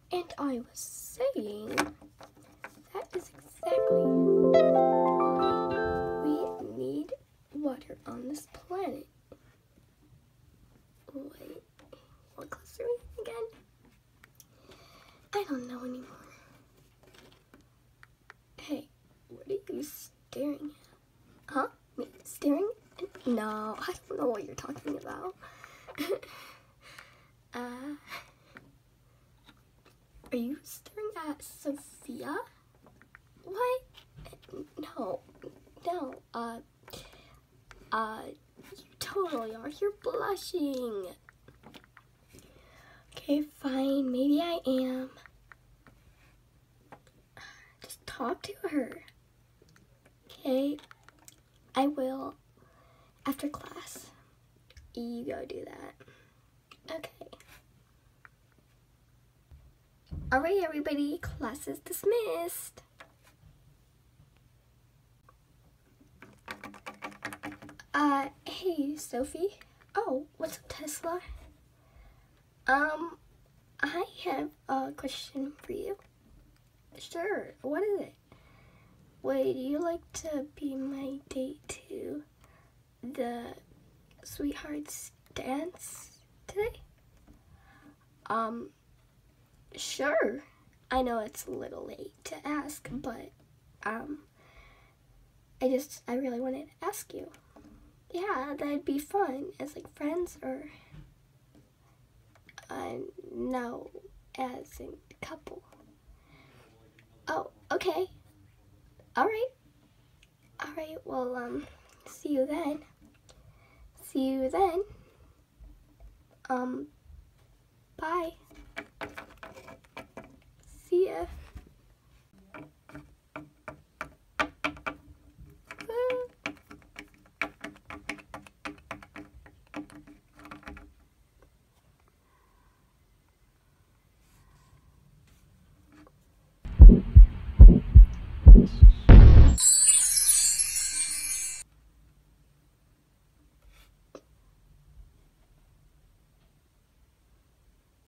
And I was saying, that is exactly why we need water on this planet. Wait, what class are we again? I don't know anymore. Hey, what are you staring at? Huh? Me staring? No, I don't know what you're talking about. Are you staring at Sophia? What? No, you totally are. You're blushing. Okay, fine. Maybe I am. Just talk to her. Okay, I will. After class, you go do that. Okay. Alright, everybody, class is dismissed. Hey, Sophie. Oh, what's up, Tesla? I have a question for you. Sure, what is it? Would you like to be my date to the Sweethearts dance today? Sure. I know it's a little late to ask, but, I really wanted to ask you. Yeah, that'd be fun as like friends or, no, as in couple. Oh, okay. Alright, well, see you then. Bye. See ya.